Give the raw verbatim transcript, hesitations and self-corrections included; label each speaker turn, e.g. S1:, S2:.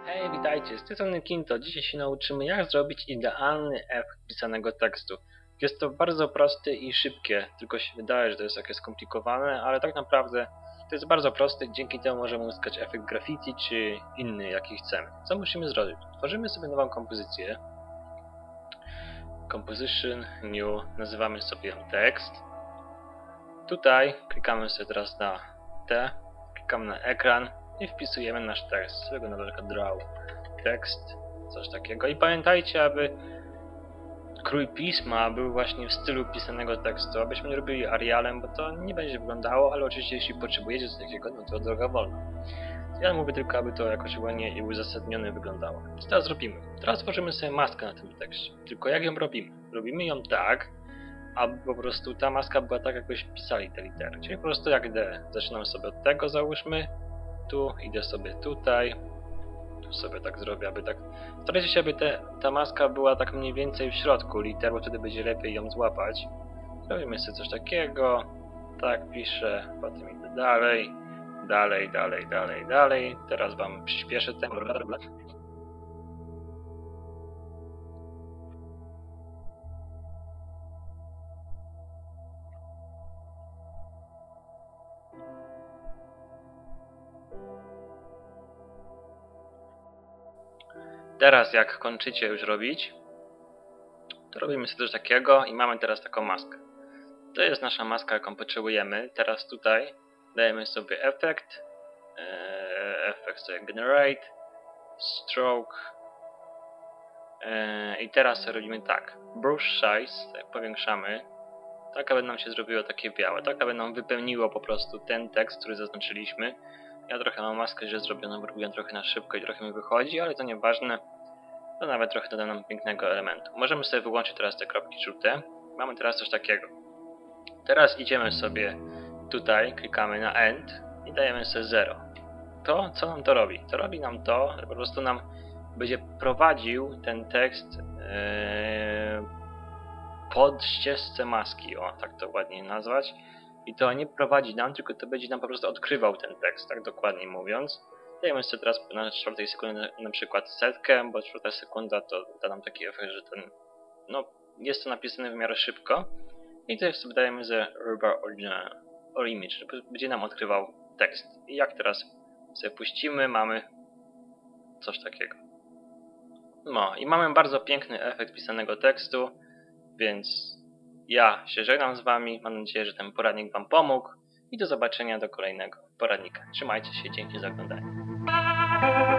S1: Hej, witajcie, z tej strony Kinto. Dzisiaj się nauczymy, jak zrobić idealny efekt pisanego tekstu. Jest to bardzo proste i szybkie, tylko się wydaje, że to jest jakieś skomplikowane, ale tak naprawdę to jest bardzo proste, dzięki temu możemy uzyskać efekt graffiti czy inny, jaki chcemy. Co musimy zrobić? Tworzymy sobie nową kompozycję. Composition, New, nazywamy sobie ją tekst. Tutaj klikamy sobie teraz na T, klikamy na ekran i wpisujemy nasz tekst, swego na przykład draw tekst, coś takiego. I pamiętajcie, aby krój pisma był właśnie w stylu pisanego tekstu, abyśmy nie robili Arialem, bo to nie będzie wyglądało, ale oczywiście jeśli potrzebujecie coś takiego, no to droga wolna. Ja mówię tylko, aby to jakoś ładnie i uzasadnione wyglądało. Co teraz robimy? Teraz tworzymy sobie maskę na tym tekście. Tylko jak ją robimy? Robimy ją tak, aby po prostu ta maska była tak, jakbyśmy pisali te litery. Czyli po prostu jak D. Zaczynam sobie od tego, załóżmy. Tu, idę sobie tutaj. Tu sobie tak zrobię, aby tak... Starajcie się, aby te, ta maska była tak mniej więcej w środku liter, bo wtedy będzie lepiej ją złapać. Robimy sobie coś takiego. Tak piszę, potem idę dalej. Dalej, dalej, dalej, dalej. Teraz wam przyspieszę tempo. Teraz jak kończycie już robić, to robimy sobie coś takiego i mamy teraz taką maskę. To jest nasza maska, jaką potrzebujemy. Teraz tutaj dajemy sobie efekt, e, efekt sobie generate, stroke e, i teraz robimy tak. Brush size, tak powiększamy, tak aby nam się zrobiło takie białe, tak aby nam wypełniło po prostu ten tekst, który zaznaczyliśmy. Ja trochę mam maskę źle zrobioną, bo robiłem trochę na szybko i trochę mi wychodzi, ale to nieważne. To nawet trochę doda nam pięknego elementu. Możemy sobie wyłączyć teraz te kropki żółte. Mamy teraz coś takiego. Teraz idziemy sobie tutaj, klikamy na End i dajemy sobie zero. To, co nam to robi? To robi nam to, że po prostu nam będzie prowadził ten tekst yy, pod ścieżce maski, o, tak to ładniej nazwać. I to nie prowadzi nam, tylko to będzie nam po prostu odkrywał ten tekst, tak dokładniej mówiąc. Dajemy sobie teraz na czwartej sekundzie na przykład setkę, bo czwarta sekunda to da nam taki efekt, że ten, no, jest to napisane w miarę szybko. I tutaj sobie dajemy ze Rebar Original or Image, żeby będzie nam odkrywał tekst. I jak teraz sobie puścimy, mamy coś takiego. No i mamy bardzo piękny efekt pisanego tekstu, więc ja się żegnam z wami. Mam nadzieję, że ten poradnik wam pomógł i do zobaczenia do kolejnego poradnika. Trzymajcie się, dzięki za oglądanie.